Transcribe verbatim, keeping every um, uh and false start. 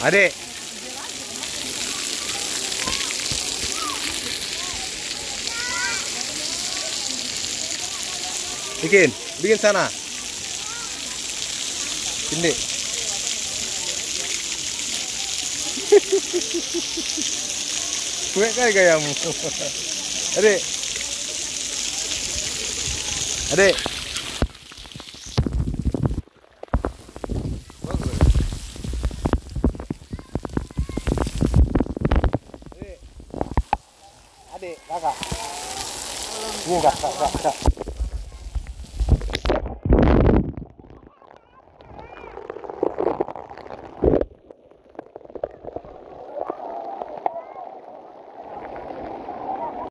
Adik. Bikin, bikin sana. Sini. Kuat kali gayamu. Adik. Adik. Adik, kakak. Oh, kakak, kakak.